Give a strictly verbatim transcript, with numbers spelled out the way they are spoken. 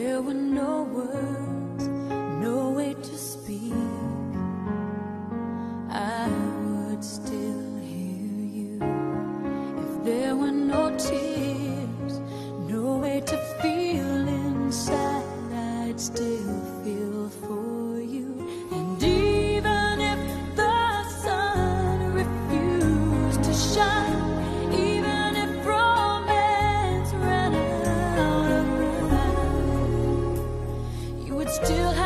there were no words, no way to speak, I would still hear you. If there were no tears, no way to feel inside, I'd still feel for you. And even if the sun refused to shine, even if romance ran out of time, you would still have